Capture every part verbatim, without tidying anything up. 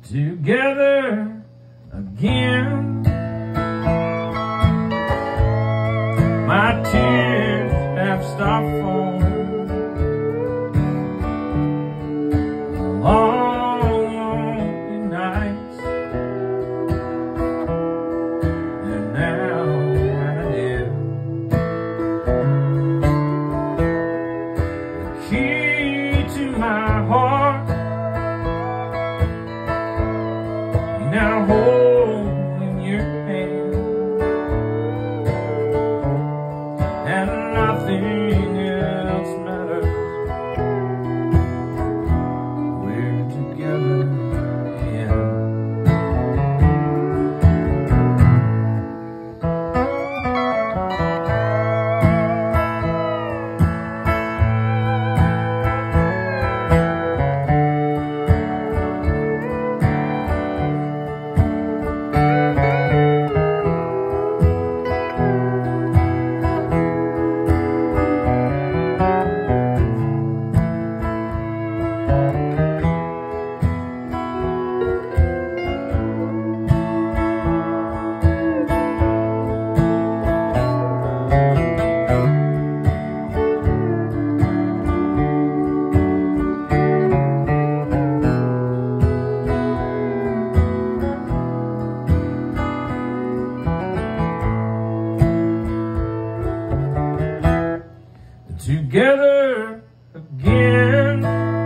together again. My tears have stopped falling. Long, lonely nights, and now I live. The key to my heart now hold in your hand, and nothing else matters. We're together again. Together again.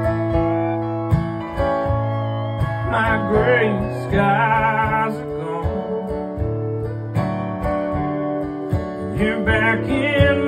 My gray skies are gone. You're back in